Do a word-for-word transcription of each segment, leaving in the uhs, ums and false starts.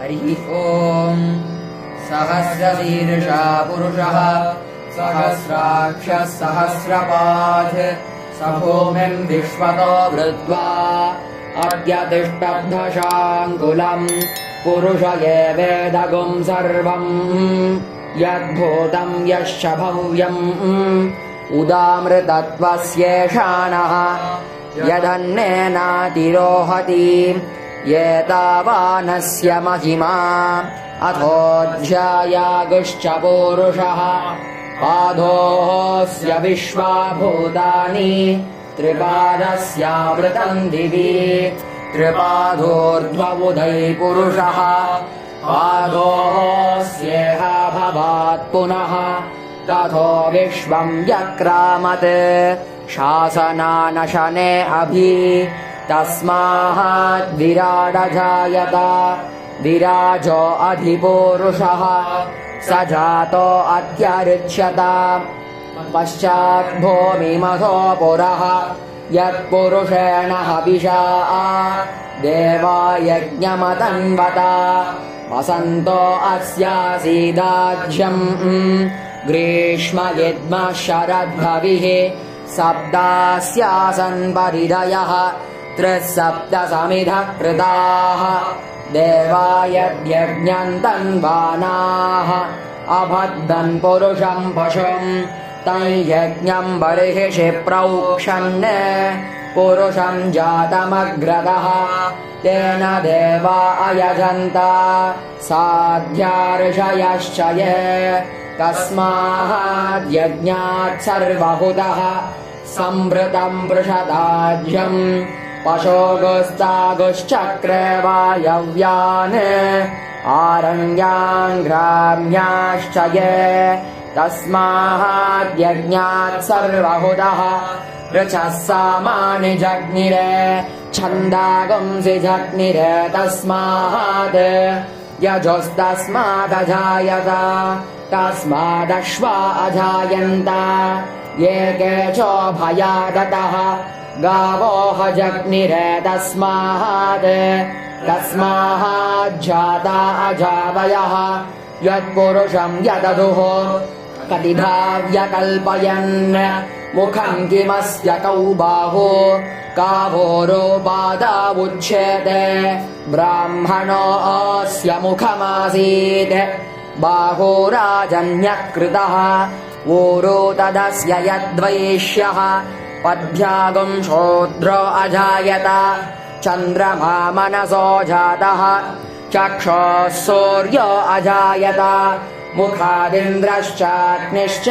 हरिः ओम् सहस्रशीर्षा पुरुषः सहस्राक्षः सहस्रपात् स भूमिम् विश्वतो वृत्वा अत्यतिष्ठब्धशाङ्कुलम् पुरुष एवेदगुम् सर्वम् यद्भूतम् यश्च भव्यम् उदामृतत्वस्येषाणः यदन्नेनातिरोहति एतावानस्य महिमा अथोऽध्यायागुश्च पूरुषः पादोऽस्य विश्वाभूतानि त्रिपादस्यावृतम् दिवि त्रिपादोर्ध्वबुधै पुरुषः पादोऽस्येह भवात् पुनः तथो विश्वम् व्यक्रामत् शासनानशने अभि तस्माद्विराडजायत विराजो अधिपूरुषः स जातो अत्यरिच्यत पश्चाद्भूमिमथो पुरः यत्पुरुषेण हविषा देवा यज्ञमतन्वत वसन्तो अस्यासीदाज्यम् ग्रीष्म यद्म शरद्भविः सप्तास्यासन् परिधयः त्रिसप्तसमिधः कृताः देवा यद्यज्ञम् तन्वानाः अभद्दन् पुरुषम् पशुम् तञ्यज्ञम् बर्हिषि प्रौक्षन् पुरुषम् जातमग्रतः तेन देवा अयजन्त साध्यार्षयश्च ये तस्माद्यज्ञात् सर्वहुतः संवृतम् पृषदाज्यम् पशोगुस्तागुश्चक्रे वायव्यान् आरण्यान् ग्राम्याश्च ये तस्माद्यज्ञात् सर्वहुतः ऋचः सामानि जग्निरे छन्दागुंसि जग्निरे तस्मात् यजोस्तस्मादजायत तस्मादश्वा अजायन्त ये केचोभयादतः गावोह जग्निरे तस्मात् तस्माज्जाता अजावयः यत्पुरुषम् यदधुः कतिधा व्यकल्पयन् मुखम् किमस्य कौ बाहु कावोरोपादावुच्छेते ब्राह्मणोऽस्य मुखमासीत् बाहुराजन्यकृतः ऊरो तदस्य यद्वैश्यः पद्भ्यागुम् शूद्रो अजायत चन्द्रमा मनसो जातः चक्षुः सूर्यो अजायत मुखादिन्द्रश्चाग्निश्च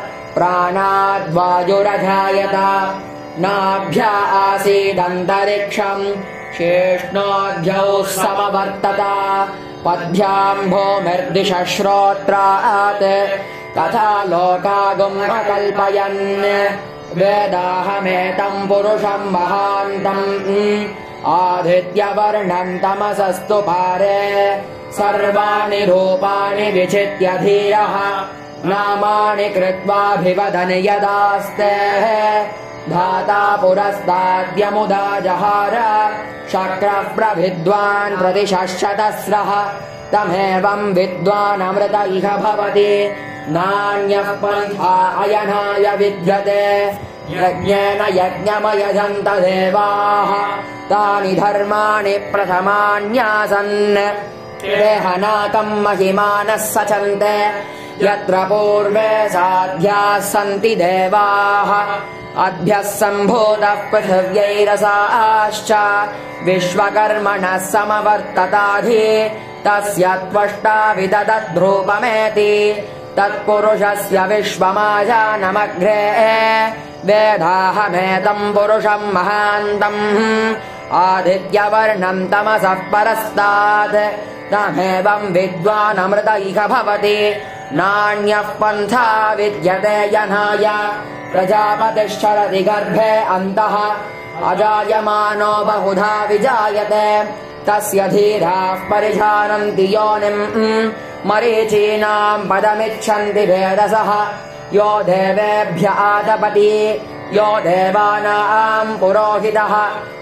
प्राणाद्वायुरजायत नाभ्या आसीदन्तरिक्षम् शेष्णोऽध्यौ समवर्तत पद्भ्याम् भूमिर्दिशः श्रोत्रात् तथा लोकागुम् अकल्पयन् वेदाहमेतम् पुरुषम् महान्तम् आदित्यवर्णम् तमसस्तु पारे सर्वाणि रूपाणि विचित्य धीरः नामानि कृत्वाभिवदन् यदास्ते धाता पुरस्ताद्यमुदा जहार शक्रः प्रविद्वान् प्रतिशतस्रः तमेवम् विद्वानमृत इह भवति नान्यः पन्था अयनाय विद्यते यज्ञेन यज्ञमयजन्त देवाः तानि धर्माणि प्रथमान्यासन् देहनाकम् महिमानः सचन्ते यत्र पूर्वे साध्याः सन्ति देवाः अभ्यः सम्भूतः पृथिव्यैरसाश्च विश्वकर्मणः समवर्तताधि तस्य त्वष्टा विददद्रूपमेति तत्पुरुषस्य विश्वमाजानमग्रे वेदाहमेतम् पुरुषम् महान्तम् आदित्यवर्णम् तमसः परस्तात् तमेवम् विद्वानमृत इह भवति नान्यः पन्था विद्यते यनाय प्रजापतिश्चरति गर्भे अन्तः अजायमानो बहुधा विजायते तस्य धीराः परिजानन्ति योनिम् मरीचीनाम् पदमिच्छन्ति भेदसः यो देवेभ्य आतपति यो देवानाम् पुरोहितः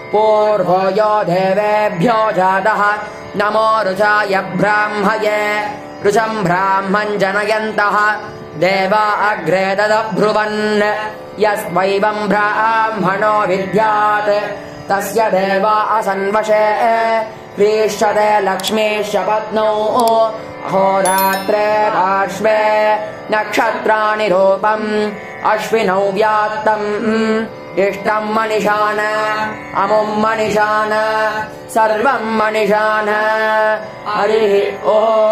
पूर्वो यो देवेभ्यो जातः नमो रुचाय ब्राह्मये रुचं ब्राह्मं जनयन्तः देवा अग्रे तदब्रुवन् यस्वैवं ब्राह्मणो विद्यात् तस्य देवा असन्वशे प्रीष्यते लक्ष्मीश्च पत्नौ अहोरात्रे पार्श्वे नक्षत्राणि रूपम् अश्विनौ व्यात्तम् इष्टं मनिषान अमुं मनिषान सर्वं मनिषान हरिः ओम्।